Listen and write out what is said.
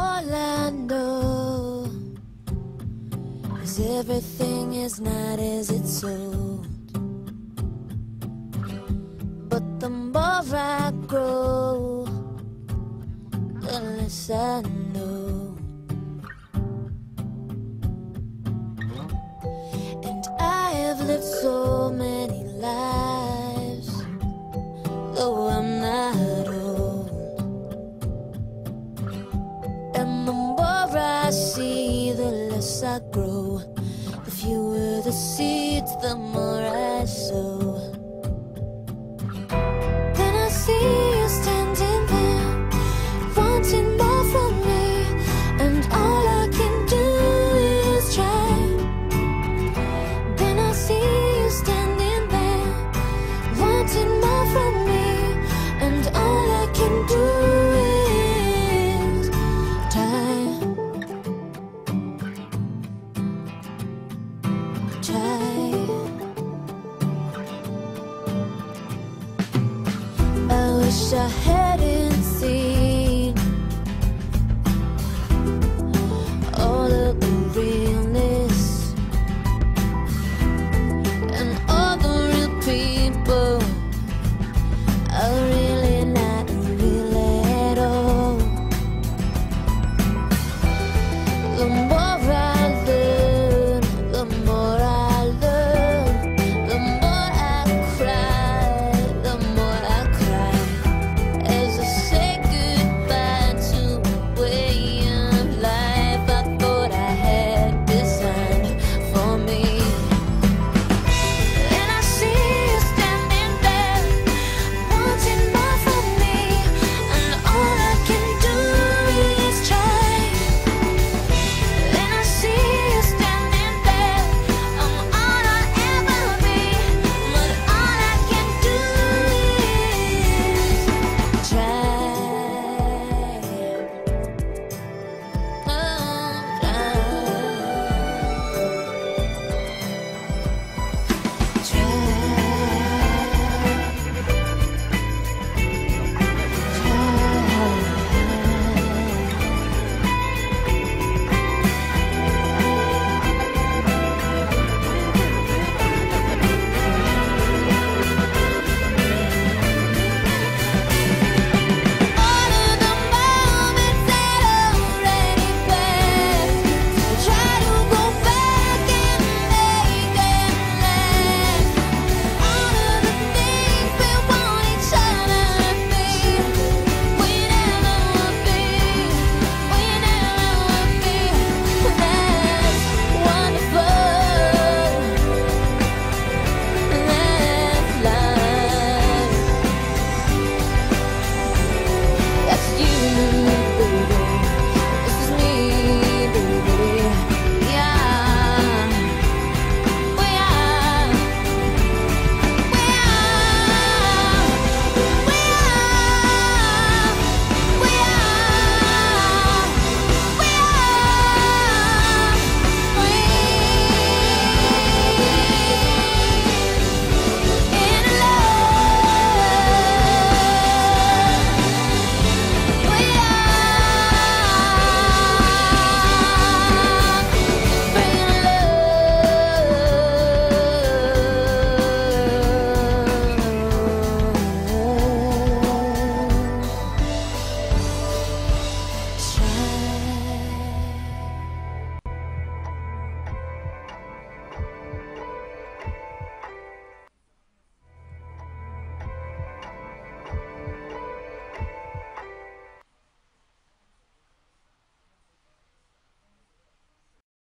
all I know is everything is not as it's sold. But the more I grow, the less I know. And I have lived so many lives, though I'm not old. And the more I see, the less I grow. The fewer the seeds, the more I